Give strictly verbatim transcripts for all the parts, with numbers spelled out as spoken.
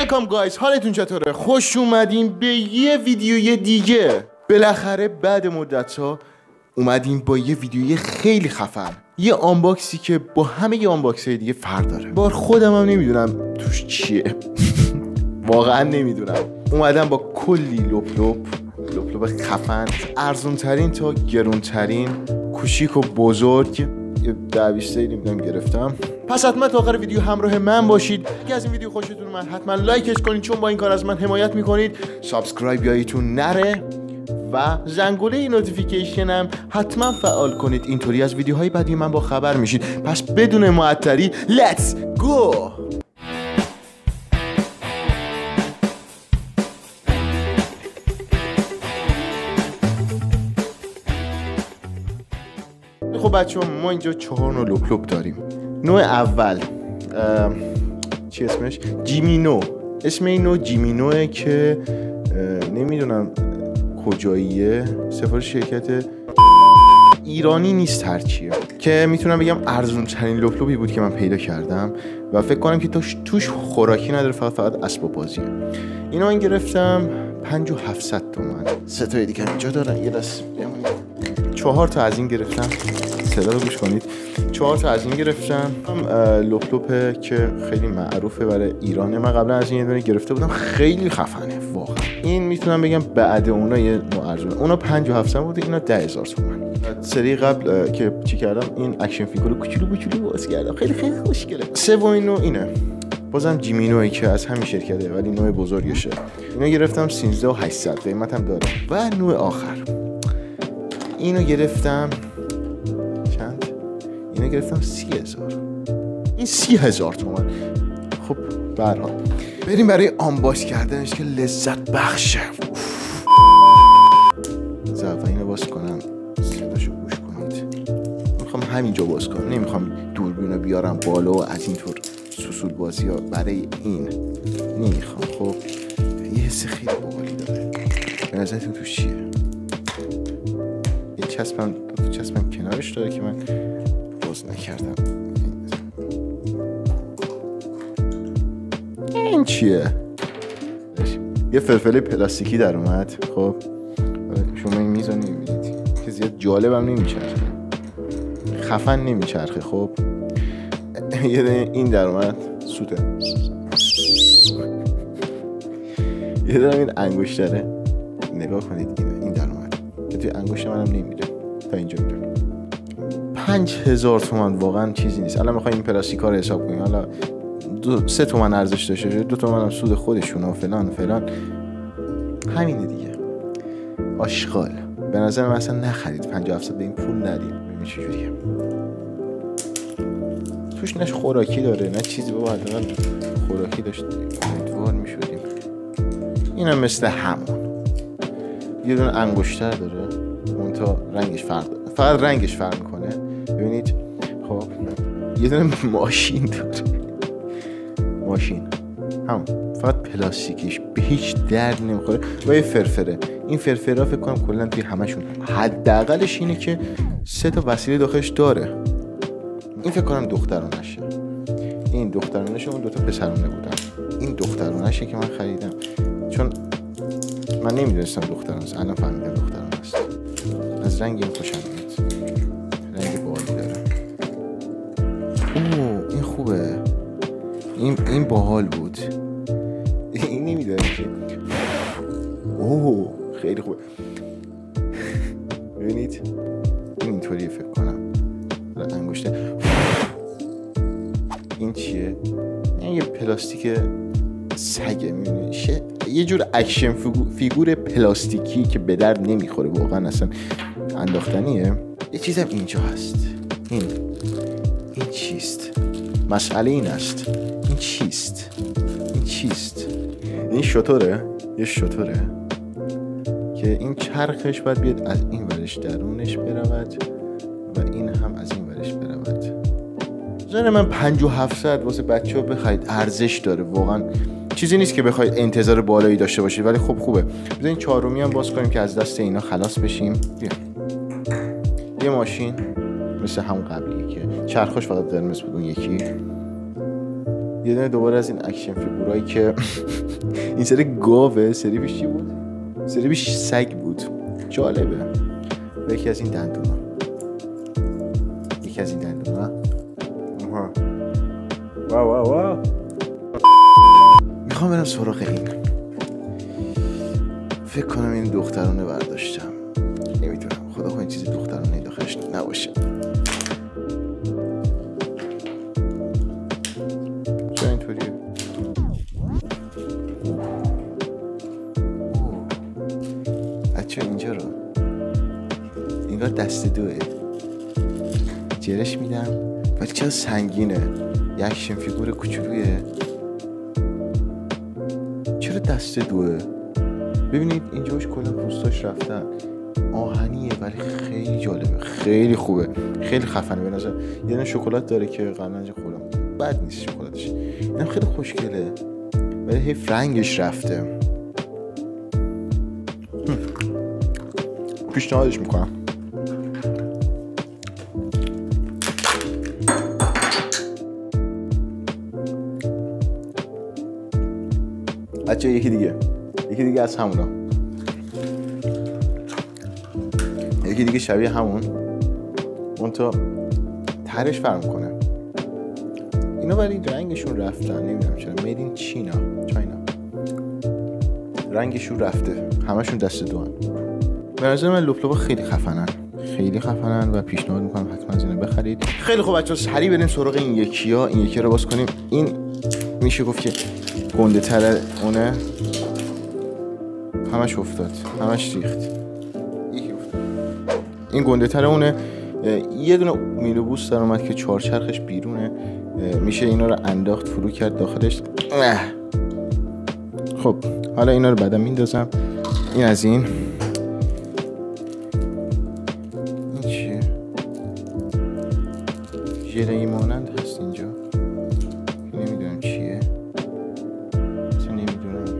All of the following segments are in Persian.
ویلکام گایز، حالتون چطوره؟ خوش اومدین به یه ویدیوی دیگه. بالاخره بعد مدت ها اومدیم با یه ویدیوی خیلی خفن، یه آنباکسی که با همه ی آنباکس های دیگه فرق داره. بار خودم هم نمیدونم توش چیه واقعا نمیدونم. اومدم با کلی لپ لپ لپ لپ خفن، ارزون ترین تا گرون ترین، کوچیک و بزرگ، یه ده بیست نمیدونم گرفتم. پس حتما تا آخر ویدیو همراه من باشید. اگه از این ویدیو خوشتون اومد حتما لایکش کنید، چون با این کار از من حمایت میکنید. سابسکرایب یادتون نره و زنگوله نوتیفیکیشن هم حتما فعال کنید، اینطوری از ویدیوهای بعدی من با خبر میشید. پس بدون معطلی let's go. خب بچه ها، ما اینجا چهار نوع لپ لپ داریم. نوع اول چی اسمش؟ جیمینو. اسم این نوع جیمینوه که نمیدونم کجاییه، سفارش شرکت ایرانی نیست هرچیه، که میتونم بگم ارزون ترین لپ لپی بود که من پیدا کردم و فکر کنم که توش توش خوراکی نداره، فقط فقط اسباب بازیه. اینا من گرفتم پنج و هفتصد تومن. سه تا دیگه اینجا دارن، یه دست چهار تا از این گرفتم. صدا رو گوش کنید. چهار تا از این گرفتم. لپ لپه که خیلی معروفه برای ایرانه. من قبلا از این یه دونه گرفته بودم، خیلی خفنه واقعا. این میتونم بگم بعد اونا یه نوع ارزونه. اونا پنج و هفتصد بود، اینا ده هزار تومان. سری قبل که چی کردم، این اکشن فیگور کوچولو کوچولو باز کردم، خیلی خیلی خوشگله. سومین نوع اینه، بازم جیمینوی که از همین شرکته ولی نوع بزرگشه. اینا گرفتم سیزده و هشتصد، قیمت هم داره. و نوع آخر اینو گرفتم چند؟ اینو گرفتم سی هزار. این سی هزار تومان. خب برحال بریم برای آنباکس کردنش که لذت بخشه. زفا اینو باز کنم، صداشو گوش کنید. میخوام همینجا باز کنم، نمیخوام دوربینو بیارم بالا و از اینطور سوسول بازی ها. برای این نمیخوام. خب یه حس خیلی باحالی داره. به نظرتون توش چیه؟ یه چسبم چسبم کنارش داره که من باز نکردم. این چیه؟ یه فلفل پلاستیکی در اومد. خب شما این میزو نمیبینید که زیاد جالبم نمیچرخه، خفن نمیچرخه. خب یه این در اومد سوته، یه دارم این انگشتره، نگاه کنید این در اومد که توی انگشت منم نمیره، تا اینجا میره. پنج هزار تومن واقعا چیزی نیست. الان میخوایم این پلاستیکا رو حساب کنیم، حالا دو سه تومن ارزش داشته، دو تومن هم سود خودشونه و فلان فلان. همینه دیگه. آشغال. به نظر من اصلا نخرید، پنجاه هفتصد به این پول ندید. ببین چجوریه. توش نه خوراکی داره نه چیزی. بابا حداقل خوراکی داشت امیدوار میشدیم. اینم مثل همون یه دونه انگشتر داره، اون تا رنگش فرق داره، فقط رنگش فرق میکنه. ببینید خب یه دونه ماشین داره، ماشین هم فقط پلاستیکیش به هیچ درد نمیخوره و یه فرفره. این فرفره فکر کنم کلا توی همشون حداقلش اینه که سه تا وسیله داخلش داره. این فکر کنم دخترانشه. این دخترانشه، اون دو تا پسرانه بودن. این دخترانشه که من خریدم، چون من نمیدونستم دخترانه، الان فهمیدم دخترانه است. از رنگ این خوشم میاد، رنگ باحالی داره. اوه این خوبه، این این باحال بود. این نمیدونم که اوه خیلی خوبه. ببینید این اینطوریه فکر کنم. انگشته این چیه؟ این یه پلاستیک سگه، میبینید یه جور اکشن فیگور پلاستیکی که به درد نمیخوره واقعا، اصلا انداختنیه. یه چیزم اینجا هست. این این چیست؟ مسئله این است، این چیست؟ این چیست؟ این شطوره، یه شطوره که این چرخش باید بیاد از این ورش درونش برود و این هم از این ورش برود. زن من پنج و هفتصد واسه بچه ها بخرید ارزش داره واقعا. چیزی نیست که بخواید انتظار بالایی داشته باشید، ولی خب خوبه. بذارین چهارمی هم باز کنیم که از دست اینا خلاص بشیم. بیا. یه ماشین مثل همون قبلیه که چرخش فقط قرمز بود، اون یکی یه دونه دوباره از این اکشن فیگورایی که این سری گاوه، سری پیش چی بود؟ سری پیش سگ بود. جالبه. و یکی از این دندونا یکی از این دندونا آها واو واو واو. میخوام برم سراغ این. فکر کنم این دخترانه برداشتم، نمیدونم، خدا کنه چیزی دخترانه داخلش نباشه. چرا اینطوریه؟ بچه اینجا رو انگار دست دوه جرش میدم، ولی چرا سنگینه؟ یه اکشن فیگور کوچولویه، چرا دست دوه؟ ببینید اینجاش کلا پوستاش رفتن، آهنیه ولی خیلی جالبه، خیلی خوبه، خیلی خفنه به نظر. یه دونه شکلات داره که قبلا اینجا خوردم، بد نیست شکلاتش، اینم خیلی خوشگله ولی حیف رنگش رفته. پیشنهادش میکنم. بچه یکی دیگه یکی دیگه از همونا یکی دیگه شبیه همون، اون تا ترش فرق کنه اینا، ولی رنگشون رفتن، نمیدونم چرا. میدین چینا چاینا رنگشون رفته، همشون دست دوان. به نظر من لپ لپا خیلی خفنن، خیلی خفنن و پیشنهاد میکنم حتما از اینا بخرید. خیلی خوب بچه‌ها، سریع بریم سراغ این یکی ها. این یکی رو باز کنیم. این میشه گفت که گنده تره اونه، همش افتاد، همش ریخت. یکی افتاد. این گنده تره اونه. یه دونه میلوبوس در اومد که چهارچرخش بیرونه، میشه اینا رو انداخت فرو کرد داخلش. خب حالا اینا رو بعدا میندازم. این از این. این چیه؟ ژله مانند هست اینجا، نمیدونم چیه، اصلا نمیدونم.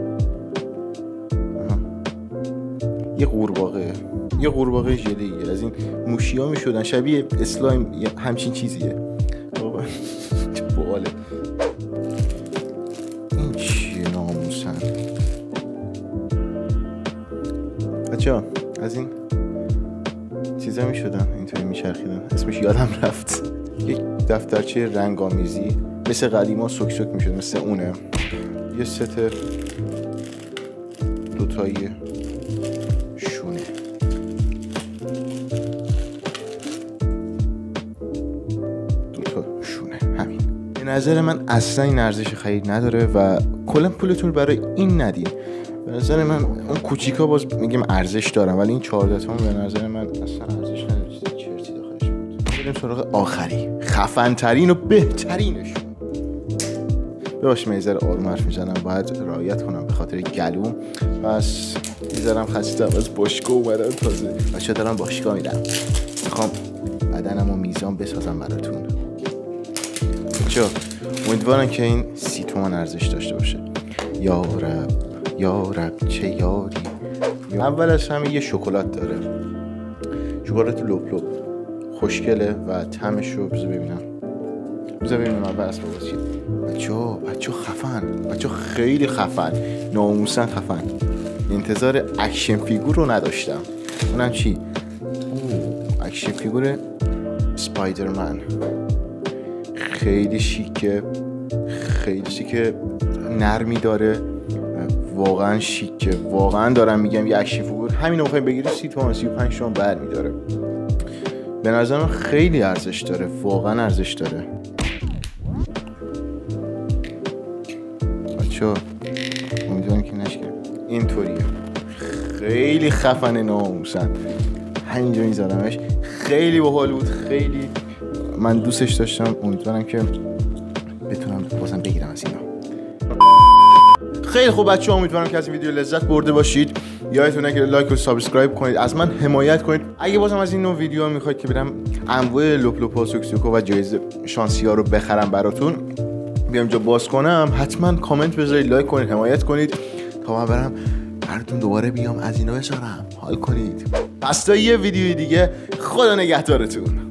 آها. یه قورباغه، یه قورباغه ژله‌ای از این موشی‌ها میشدن، شبیه اسلایم همچین چیزیه. بابا چه باحاله. این چیه ناموسن؟ بچه‌ها از این چیزا میشدن، اینطوری میچرخیدن، اسمش یادم رفت. یک دفترچه رنگ آمیزی مثل قدیما سوک سوک میشد، مثل اونه. یه ست دوتایی شونه. دوتا شونه همین. به نظر من اصلا این ارزش خرید نداره و کلا پولتون برای این ندین. به نظر من اون کوچیکا باز میگم ارزش دارن، ولی این چهارده تومن به نظر من اصلا ارزش نداره. چرتی داخلش بود. بریم سراغ آخری، خفن ترین و بهترینش. بباش میذاره آروم حرف میزنم، باید رعایت کنم به خاطر گلوم. پس میذارم خسته از باشگاه اومدم تازه، بچه دارم باشگاه میرم، میخوام بدنمو میزان بسازم براتون. بچه امیدوارم که این سی تومن ارزش داشته باشه. یا رب یا رب چه یاری. اول از همه یه شکلات داره، شکلات لپ لپ خوشگله و طعمش رو بذار ببینم بذار ببینم اول اصلا چیه. بچه‌ها بچه‌ها خفن، بچه‌ها خیلی خفن، ناموسن خفن. انتظار اکشن فیگور رو نداشتم. اونم چی؟ اوه اکشن فیگور اسپایدرمن، خیلی شیکه، خیلی شیکه، نرمی داره، واقعا شیکه، واقعا دارم میگم. یه اکشن فیگور همین رو بخوایم بگیری سی تومن سی و پنج تومن برمی‌داره. به نظرم خیلی ارزش داره، واقعا ارزش داره. بچه‌ها امیدوارم که نشکنه. اینطوریه، خیلی خفنه ناموسن. همینجا میذارمش، خیلی باحال بود، خیلی من دوستش داشتم. امیدوارم که بتونم بازم بگیرم از اینا. خیلی خوب بچه‌ها، امیدوارم که از این ویدیو لذت برده باشید. یادتونه که لایک و سابسکرایب کنید، از من حمایت کنید. اگه بازم از این نوع ویدیوها میخواید که برم انواع لپ لپ‌ها سوکسوکو و جایزه شانسی‌ها رو بخرم براتون، بیام اینجا باز کنم، حتما کامنت بذارید، لایک کنید، حمایت کنید تا من برم براتون دوباره بیام از اینا بذارم، حال کنید. پس تا یه ویدیوی دیگه، خدا نگهدارتون.